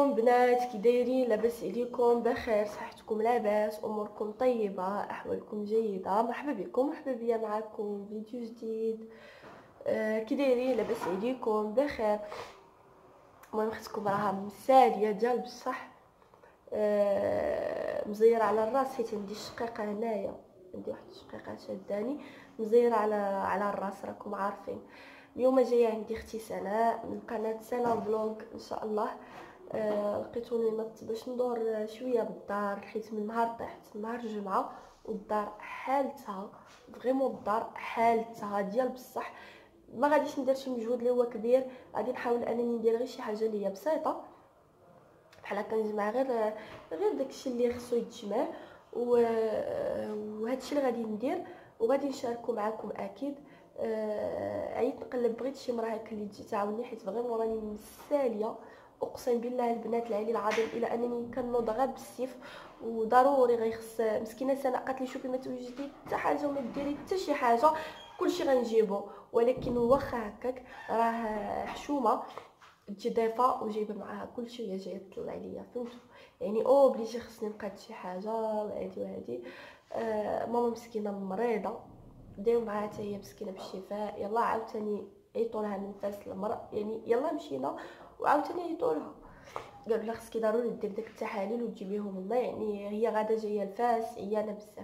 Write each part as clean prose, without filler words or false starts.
عليكم بنات، كي دايرين؟ لاباس عليكم؟ بخير؟ صحتكم لاباس؟ اموركم طيبه؟ احوالكم جيده؟ مرحبا بكم، مرحبا بيا معكم فيديو جديد. كي دايرين؟ لاباس عليكم؟ بخير؟ المهم اختكم راها مساليه ديال بصح، مزيره على الراس حيت عندي الشقيقه هنايا، عندي واحد الشقيقه شاداني مزيره على الراس، راكم عارفين. اليوم جايه عندي اختي سناء من قناه سناء فلوغ ان شاء الله. لقيتوني نط باش ندور شويه بالدار، حيت من نهار طحت، نهار الجمعه والدار حالتها فريمون، الدار حالتها ديال بصح. ما غاديش ندير شي مجهود اللي هو كبير، غادي نحاول انني ندير غير شي حاجه اللي هي بسيطه، بحال كنجمع غير داكشي اللي خصو يتجمع، وهادشي اللي غادي ندير وغادي نشاركو معكم اكيد. عييت نقلب، بغيت شي مرا هكا اللي تجي تعاوني، حيت فريمون راني مساليه اقسم بالله البنات العلي العظيم، الى انني كنوض غير بالسيف، وضروري غيخص مسكينه سناء قالت لي شوفي ما توجدي حتى حاجه وما ديري حتى شي حاجه، كلشي غنجيبو، ولكن واخا هكاك راه حشومه تجي ضيفه وجايبه معاها كلشي، وهي جايه تطلع عليا، فهمتوا؟ يعني اوبليجي خصني نبقى شي حاجه وهادي. ماما مسكينه مريضه، داو معاها حتى هي مسكينه بالشفاء. يلا عاوتاني عيطوا لها من فاس المرء، يعني يلا مشينا وعاوتاني عيطوا لها، قالوا لها خصك ضروري دير داك التحاليل وتجيبيهم لنا، يعني هي غادا جايه لفاس عيانه بزاف.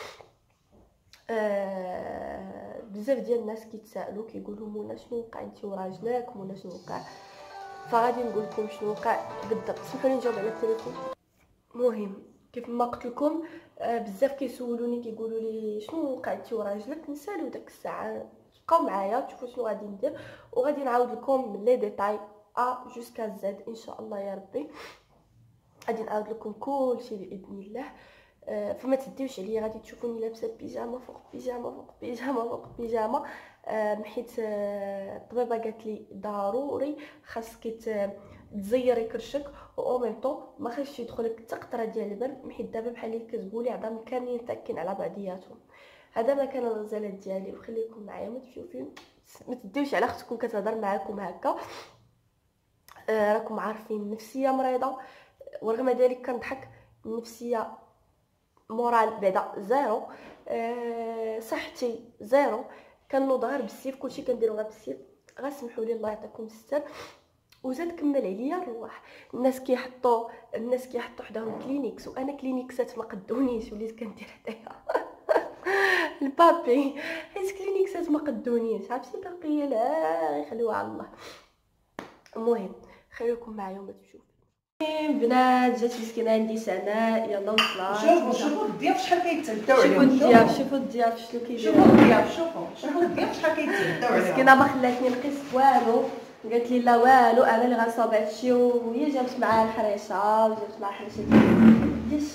بزاف ديال الناس كيتسائلوا كيقولوا منى شنو وقع انت وراجلك، منى شنو وقع، فغادي نقول لكم شنو وقع بالضبط. سمحوا لي نجاوب على التليفون. مهم كيف ما قلت لكم، بزاف كيسولوني كيقولوا لي شنو وقع انت وراجلك، نسالو داك الساعه، بقاو معايا تشوفوا شنو غادي ندير، وغادي نعاود لكم لي ديتاي جوسكا زد ان شاء الله يا ربي. غادي نعاود لكم كلشي باذن الله. فما تديوش عليا، غادي تشوفوني لابسه بيجامه فوق بيجامه فوق بيجامه فوق بيجامه، حيت الطبيبه قالت لي ضروري خاصك تزيري كرشك، و ميم طون ما خاصش يدخلك حتى قطره ديال البرد، حيت دابا بحال اللي كتقولي عظام كاملين تاكين على بعضياتهم. هذا ما كان الغزالات ديالي، وخليكم معايا ما تمشيو فين، ما تديوش على اختكم كتهضر معاكم هكا. راكم عارفين النفسيه مريضه، ورغم ذلك كنضحك، النفسيه مورال بعدا زيرو، صحتي زيرو، كنوض غير بالسيف، كلشي كنديرو غير بالسيف، غير سمحوا لي الله يعطيكم الستر. وزاد كمل عليا الرواح. الناس كيحطوا حداهم كلينيكس، وانا كلينيكسات ما قدونيش، وليت كندير حدايا البابي، حيت كلينيكسات ما قدونيش، عرفتي باقيه لا يخليوها على الله. المهم خليكم معايا وما تمشيو. بنات جات مسكينه عندي سناء، يلا وصلات. شوفوا الضياف شحال كيتغداو عليهم، شوفوا الضياف شنو كيديروا، شوفوا الضياف شوفوا الضياف شحال كيتغداو عليهم. مسكينه ما خلاتني نقيس والو، قالت لي لا والو، انا اللي غنصاوب هادشي، وهي جابت معاها الحريشه، وجابت معاها حريشه ديال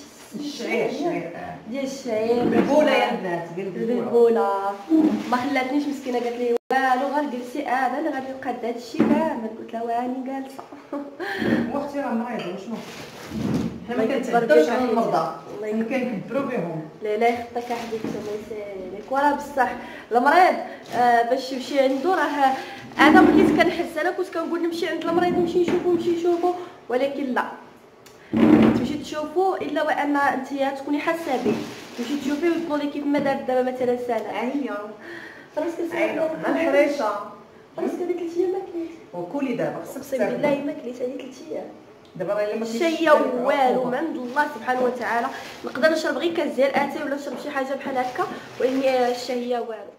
الشعير بالبوله يا بنات، بالبوله. ما خلاتنيش مسكينه، قالت لي والو غير جلسي، انا اللي غادي نقاد هادشي كامل. قلت لها واني جالسه واختي راه مريضه، وشنو حنا ما كنتعداوش على المرضى، حنا كنكبروا بهم. لا يخطيك حبيبتي الله يسهلك. وراه بصح المريض باش يمشي عنده، راه انا وليت كنحس، انا كنت كنقول نمشي عند المريض، نمشي نشوفو، ولكن لا، تمشي تشوفو الا وان انت تكوني حاسه به، تمشي تشوفي وتقولي كيف ما دارت دابا مثلا سنه هي راسك الحريشه، راسك هذيك 3 ايام ما كليت، وكلي دابا اقسم بالله ما كليت هذيك 3 ايام دابا راه الا ما كليتش شي والو من عند الله سبحانه وتعالى. نقدر نشرب غير كاس ديال اتاي ولا نشرب شي حاجه بحال هكا، ولكن الشهيه والو.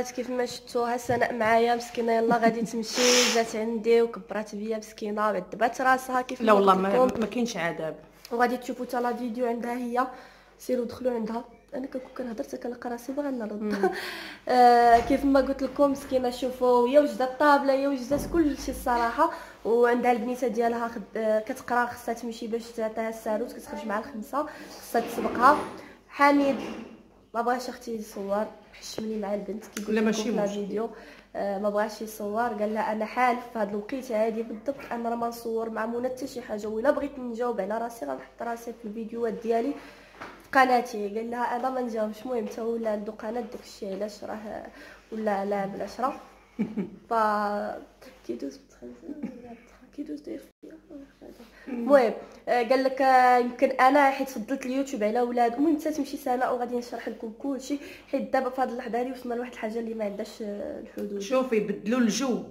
البنات كيف ما شفتوها سناء معايا مسكينه يلا غادي تمشي، جات عندي وكبرات بيا مسكينه عذبات راسها كيف لا والله ما ما كاينش عذاب. وغادي تشوفوا حتى لا فيديو عندها هي، سيروا دخلوا عندها. انا كنكون كنهضر حتى كنلقى راسي باغا نرد. كيف ما قلت لكم مسكينه شوفوا هي وجدت الطابله هي وجدت كلشي الصراحه، وعندها البنيته ديالها كتقرا خصها تمشي باش تعطيها الساروت كتخرج مع الخمسه خصها تسبقها. حميد ما بغاش اختي يصور حشمني مع البنت كيقول لكم في الفيديو ما بغاش يصور، قال لها انا حالف في هذا الوقيته هذه بالضبط انا راه ما نصور مع منى حتى شي حاجه، ولا بغيت نجاوب على راسي غنحط راسي في الفيديوهات ديالي في قناتي. قال لها انا ما نجاوبش. المهم حتى هو ولا عنده قناه داكشي علاش راه ولا لاعب العشره. ف كيدوز كيدوز داير فيا. المهم قال لك يمكن انا حيت فضلت اليوتيوب على ولاد. المهم حتى تمشي سناء وغادي نشرح لكم كلشي، حيت دابا في هذه اللحظه هذه وصلنا لواحد الحاجه اللي ما عندهاش الحدود. شوفي بدلوا الجو.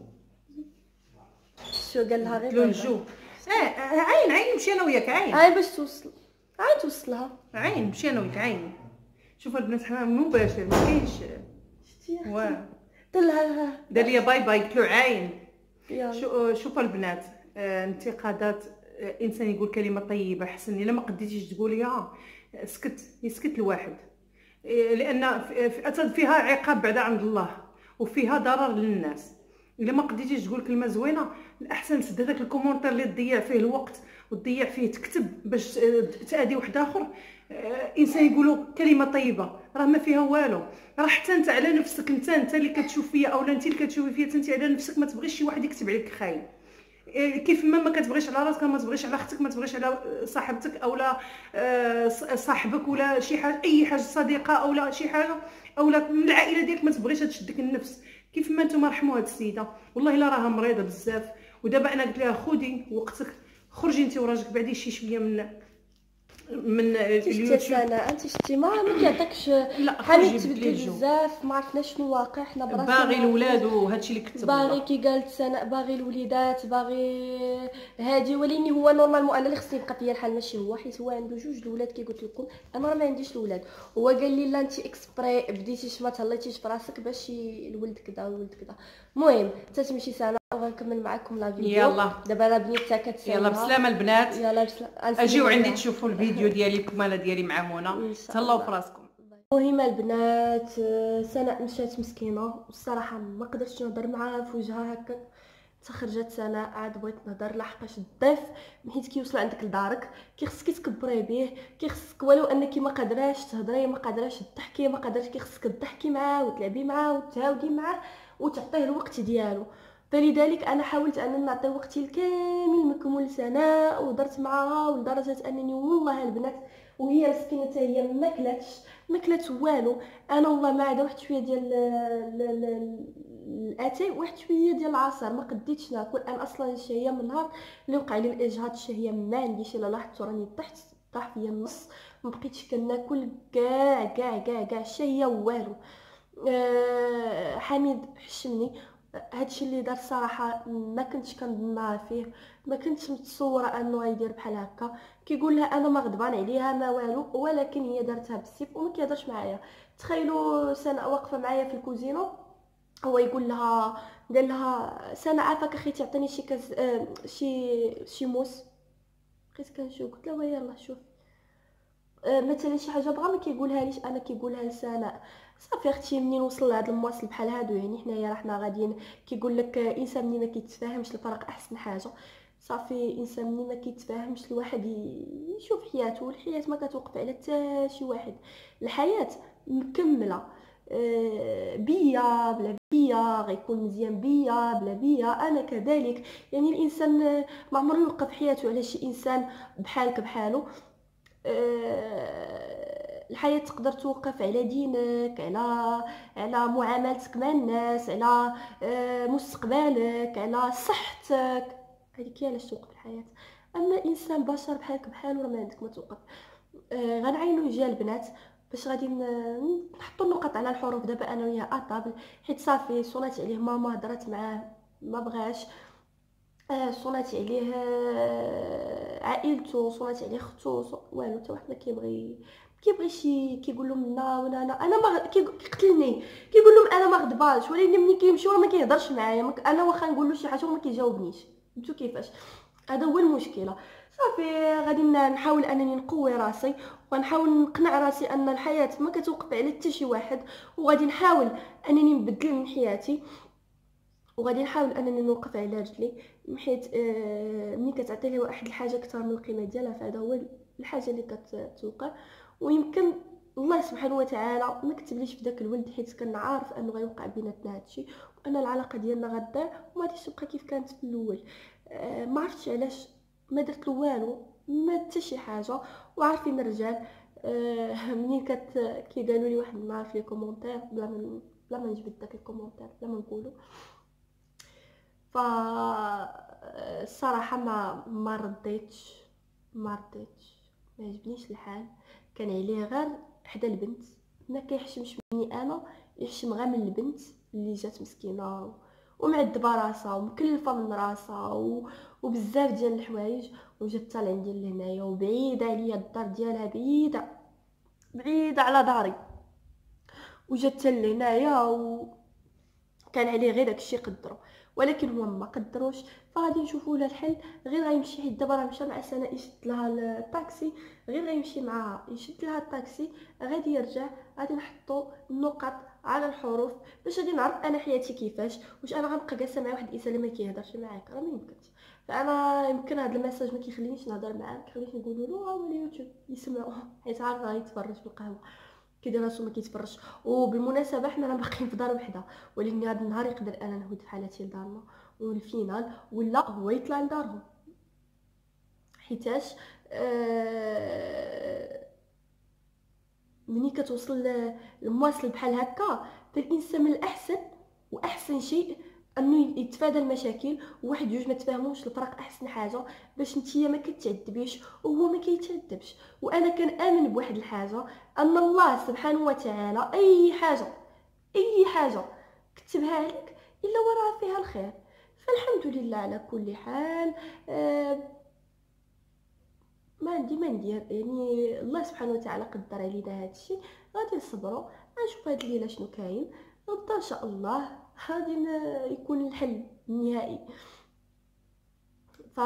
شو قال لها غير بدلوا الجو. عين نمشي انا وياك عين باش توصل عين توصلها عين نمشي انا وياك عين. شوف البنات حمام مباشر ما كاينش واه دلها دار لي باي باي قلت له عين. يلا شوف البنات انتقادات انسان يقول كلمه طيبه حسن الا ما قديتيش تقوليها اسكت يسكت الواحد، لان فيها عقاب بعد عند الله وفيها ضرر للناس. الا ما قديتيش تقول كلمه زوينه الاحسن تسد هذاك الكومونتير اللي تضيع فيه الوقت وتضيع فيه تكتب باش تادي واحد اخر. انسان يقولوا كلمه طيبه راه ما فيها والو، راه حتى انت على نفسك انت اللي كتشوف فيا اولا انت اللي كتشوفي فيا انت على نفسك ما تبغيش شي واحد يكتب عليك خايب. كيف ما كتبغيش على راسك ما تبغيش على اختك ما تبغيش على صاحبتك اولا صاحبك ولا شي حاجه اي حاجه صديقه اولا شي حاجه اولا من العائله ديالك ما تبغيش تشدك النفس. كيف ما نتوما رحموا هاد السيده والله الا راها مريضه بزاف. ودابا انا قلت لها خدي وقتك خرجي انت وراجلك بعدي شي شويه من اليوتيوب. انت شتي ما كيعطيكش حميد تبدل بزاف ما عرفناش شنو واقع. حنا باغي الولاد وهادشي اللي كتب باغي كي قالت سناء باغي الوليدات باغي هادي، ولكن هو نورمالمون انا اللي خصني يبقى فيا الحال ماشي هو، حيت هو عنده جوج الاولاد كي قلت لكم انا راه ما عنديش الاولاد. هو قال لي لا انت اكسبري بديتي ما تهليتيش في راسك باش الولد كذا والولد كذا. المهم حتى تمشي سناء وغنكمل معكم لا فيديو. يلا دابا انا بنيتها كتسالي يلا بسلامه البنات. يلا بسلامه اجيو عندي تشوفوا الفيديو ديالي الكماله ديالي مع منى. تهلاو في راسكم. المهم البنات سناء مشات مسكينه والصراحه ما قدرتش نهضر معاها في وجهها هكا. تخرجت سناء عاد بغيت نهضر لحقاش الضيف حيت كيوصل عندك لدارك كيخصك تكبري به كيخصك ولو انك ما قادراش تهضري ما قادراش تضحكي ما قادراش كيخصك تضحكي معاه وتلعبي معاه وتعاودي معاه وتعطيه الوقت ديالو. فلذلك انا حاولت ان نعطي وقتي الكامل مكمول لسناء ودرت معها لدرجه انني والله البنات وهي مسكينه حتى هي ما كلات والو. انا والله ما عدا واحد شويه ديال الاتاي واحد شويه ديال العصير ما قديتش ناكل. انا اصلا الشهيه من نهار اللي وقع لي الاجهاض الشهيه ما عنديش الا لاحظت راني طاح فيا النص ما بقيتش كناكل كاع الشهيه والو. حميد حشمني هادشي اللي دار صراحه ما كنتش كنظن فيه ما كنتش متصوره انه غيدير بحال هكا. كيقول لها انا ما غضبان عليها ما والو ولكن هي دارتها بالسيف وما كيهضرش معايا. تخيلوا سناء واقفه معايا في الكوزينه هو يقول لها قال لها سناء عافاك اخي تعطيني شي كاس شي موس بقيت كنشوف قلت لها يلاه شوف مثلا شي حاجه بغا ما كيقولها ليش انا كيقولها لسناء. صافي اختي منين وصل لهاد المواصل بحال هادو يعني حنايا راه حنا غاديين كيقول لك انسان ملي ما كيتفاهمش الفرق احسن حاجه. صافي انسان ملي ما كيتفاهمش الواحد يشوف حياته الحياه ما كتوقف على حتى شي واحد. الحياه مكمله بيا بلا بيا غيكون مزيان بيا بلا بيا انا كذلك. يعني الانسان ما عمره يوقف حياته على شي انسان بحالك بحاله. الحياه تقدر توقف على دينك على معاملتك مع الناس على مستقبلك على صحتك. هذيك هي علاش توقف الحياه. اما انسان بشر بحالك بحاله راه ما عندك ما توقف. غنعينوا جال البنات باش غادي نحطوا النقط على الحروف. دابا انا وياه اطابل حيت صافي صونات عليه ماما هضرت معاه ما بغاش صونات عليه عائلته صونات عليه اختو والو حتى واحد ما كيبغي شي كيقول لهم لا انا ما كيقتلني، كيقول لهم انا ما غضبانش، ولكن ملي كيمشي ما كيهضرش معايا، انا واخا نقول له شي حاجه وما كيجاوبنيش. فهمتوا كيفاش؟ هذا هو المشكله. صافي غادي نحاول انني نقوي راسي، ونحاول نقنع راسي ان الحياه ما كتوقف على حتى شي واحد، وغادي نحاول انني نبدل من حياتي، وغادي نحاول انني نوقف على رجلي، حيت ملي كتعطي لها واحد الحاجه اكثر من القيمه ديالها فهذا هو الحاجه اللي كتوقع. ويمكن الله سبحانه وتعالى ما كتبليش في داك الولد حيت كان عارف انه غيوقع بيناتنا هادشي، وان العلاقه ديالنا غتضيع وما غاديش تبقى كيف كانت في الاول. ما عرفتش علاش ما درت له والو، ما حتى شي حاجه. وعارفين الرجال منين كيقالوا لي واحد النهار في لي كومونتير، بلا ما نجبد داك الكومونتير بلا ما نقولو، ف الصراحه ما رديتش، ما عجبنيش الحال. كان عليه غير حدا البنت، ما كيحشمش مني انا، يحشم غير من البنت اللي جات مسكينه ومعذبه راسها ومكلفه من راسها وبزاف ديال الحوايج، وجات حتى لعندي لهنايا وبعيده عليا الدار ديالها، بعيده على داري، وجات حتى لهنايا وكان عليه غير داكشي قدروا، ولكن هو ما قدروش. فغادي نشوفوا له الحل. غير غيمشي حيت دابا راه مشى مع سناء يشد لها الطاكسي، غير غيمشي معاها يشد لها الطاكسي، غادي يرجع، غادي نحطوا النقط على الحروف باش غادي نعرف انا حياتي كيفاش. واش انا غنبقى جالسه مع واحد الانسان اللي ما كيهضرش معاك؟ راه ما يمكنش. فانا يمكن هذا الميساج ما كيخلينيش نهضر معاه، ما كيخلينيش نقول له ها هو اليوتيوب يسمعوه، حيت عارف راه يتفرج في القهوه كيدير راسو ما كيتفرجش. وبالمناسبه حنا راه باقيين في دار وحده، ولكن هذا النهار يقدر انا نهود في حالتي لدارنا والفينال ولا هو يطلع لدارهم، حيتاش مني كتوصل لمواصل بحال هكا، فالانسان من الاحسن واحسن شيء انه يتفادى المشاكل. وواحد جوج ما تفاهموش الفرق احسن حاجه باش نتيا ما كتعذبيش وهو ما كيتعذبش. وانا كنامن بواحد الحاجه، ان الله سبحانه وتعالى اي حاجه كتبها لك الا وراه فيها الخير. فالحمد لله على كل حال. ما عندي ما ندير، يعني الله سبحانه وتعالى قدر علينا هذا الشيء، غادي نصبروا، غنشوف هاد الليله شنو كاين غدا ان شاء الله غادي يكون الحل النهائي. ف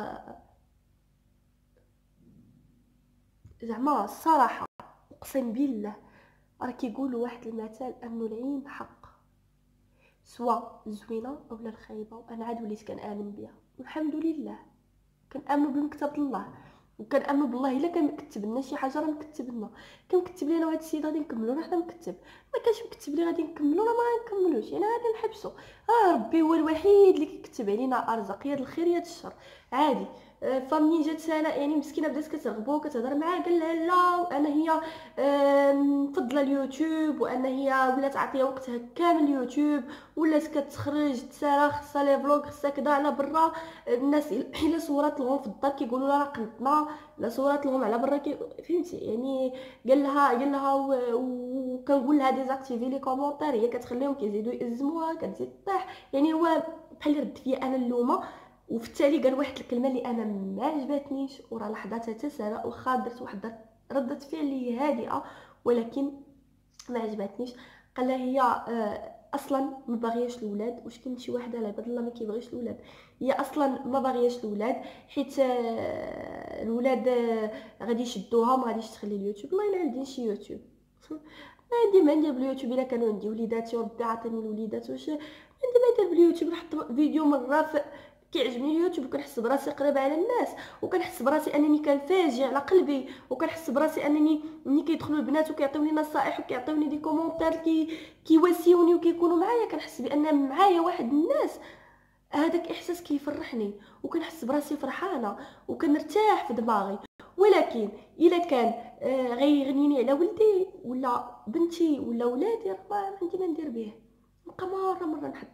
زعما الصراحه اقسم بالله راه كيقولوا واحد المثل انه العين حق، سواء الزوينه اولا الخايبه، وانا عاد وليت كنامن بها والحمد لله. كنامن بمكتب الله، وكنامن بالله الا كان مكتب لنا شي حاجه راه مكتب لنا، كان مكتب لنا وهاد السيد غادي نكملوا، راه حنا مكتب. ما كانش مكتب لي غادي نكملوا راه ما غنكملوش، يعني غادي نحبسوا. ربي هو الوحيد اللي كيكتب علينا ارزق، يا الخير يا الشر عادي. فمني جات سناء يعني مسكينه بدات كترغبو وكتهضر معاه، قال لها لا وانا هي مفضله اليوتيوب، وان هي ولات عطيه وقتها كامل اليوتيوب، ولات كتخرج تسارى خصها لي فلوغ خصها كذا على برا. الناس الا صورات لهم في الدار كيقولوا لها راه قنطنا، لا صورات لهم على برا فهمتي يعني. قال لها وكنقول لها ديزاكتيفي لي كومونتير، هي كتخليهم كيزيدوا يأزموها كتزيد طيح. يعني هو بحال رد فيا انا اللومه، وفي التالي قال واحد الكلمه اللي انا ما عجبتنيش، وراه لاحظتها حتى ساره، واخا درت واحد ردة فعل هادئه ولكن ما عجبتنيش. قال لها هي اصلا ما باغياش الاولاد. واش كاين شي واحد على عباد الله ما كيبغيش الاولاد؟ هي اصلا ما باغياش الاولاد حيت الاولاد غادي يشدوها وما غاديش تخلي اليوتيوب. والله الا عندي شي يوتيوب ما ندير باليوتيوب. الا كانوا عندي وليداتي وربي عطاني الوليدات، واش عندي ما ندير باليوتيوب؟ نحط فيديو مره كيعجبني اليوتيوب وكنحس براسي قريبه على الناس، وكنحس براسي انني كنفاجئ على قلبي، وكنحس براسي انني ملي كيدخلوا البنات وكيعطيوني نصائح وكيعطيوني دي كومونتير كيواسيوني وكيكونوا معايا، كنحس بان معايا واحد الناس. هذاك احساس كيفرحني وكنحس براسي فرحانه وكنرتاح في دماغي. ولكن الا كان غيغنيني على ولدي ولا بنتي ولا ولادي، راه ما عندي ما ندير به، نبقى مره نحط.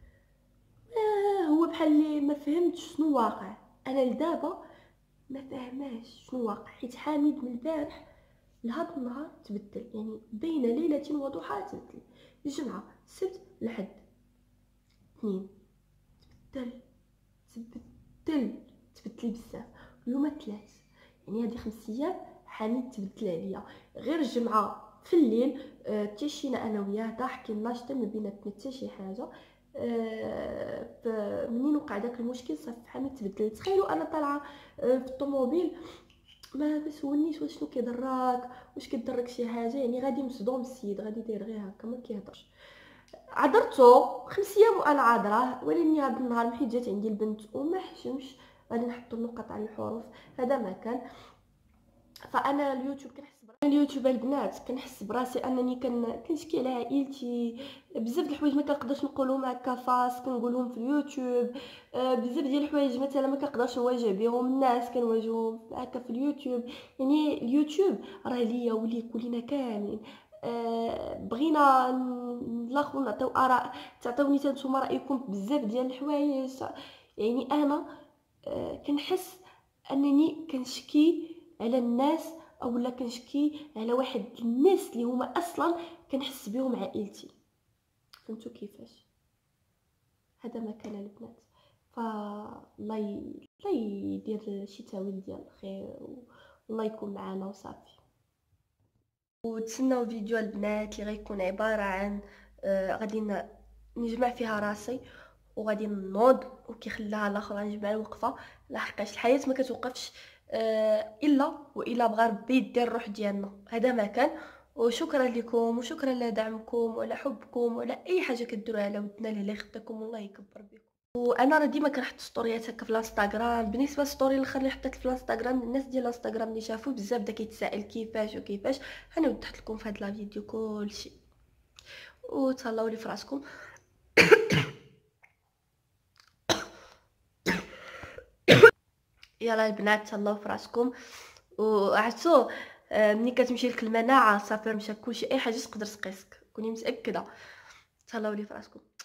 هو بحال اللي ما فهمتش شنو واقع. انا لدابا ما فاهماش شنو واقع، حيت حميد من البارح لهذا النهار تبدل، يعني بين ليله وضحاها تبدل. الجمعه السبت الحد اثنين تبدل بزاف. اليوم الثلاث، يعني هذه 5 ايام حانيت تبدل عليا. غير الجمعه في الليل تيشينا انا وياه ضاحكين ناشطه ما بيناتنا حتى شي حاجه. منين وقع داك المشكل صافي حانيت تبدل. تخيلوا انا طالعه في الطوموبيل ما سولنيش واش شنو كيضرك، واش كيضرك شي حاجه، يعني غادي مصدوم السيد غادي داير غير هكا ما كيهضرش. عذرتو 5 ايام وانا عاذره، ولكن هذا النهار حيت جات عندي البنت وما حشمش غادي نحط النقط على الحروف. هذا ما كان. فانا اليوتيوب البنات كنحس براسي انني كنشكي على عائلتي. بزاف د الحوايج ما كنقدرش نقولهم هكا فاس كنقولهم في اليوتيوب. بزاف ديال الحوايج مثلا ما كنقدرش نواجه بهم الناس كنواجههم هكا في اليوتيوب. يعني اليوتيوب راه ليا وليك ولينا كاملين. بغينا نلاخو نعطيو اراء، تعطيوني نتوما رايكم بزاف ديال الحوايج. يعني انا كنحس انني كنشكي على الناس اولا كنشكي على واحد الناس اللي هما اصلا كنحس بهم عائلتي. فهمتوا كيفاش؟ هذا ما كان البنات. الله يدير شي تاويل ديال الخير والله يكون معنا وصافي. وتسناو فيديو البنات اللي غيكون عباره عن غادي نجمع فيها راسي وغادي نوض وكيخليها الاخر غنجمع الوقفه. لحقاش الحياه ما كتوقفش الا بغى ربي يدير الروح ديالنا. هذا ما كان. وشكرا لكم وشكرا لدعمكم وعلى حبكم وعلى اي حاجه كديروها على ودنا اللي يخطيكم والله يكبر بكم. وانا راه ديما كنحط ستوريات هكا في الانستغرام. بالنسبه للستوري الاخر اللي حطيت في الانستغرام الناس ديال الانستغرام اللي شافوه بزاف بدا كيتسائل كيفاش وكيفاش. انا وضحت لكم في هذا الفيديو كلشي. وتهلاو لي فراسكم. يلا البنات تهلاو فراسكم. وعرفتوا ملي كتمشي لك المناعه صافي مشى كلشي اي حاجه تقدر تقيسك كوني متاكده. تهلاو لي فراسكم.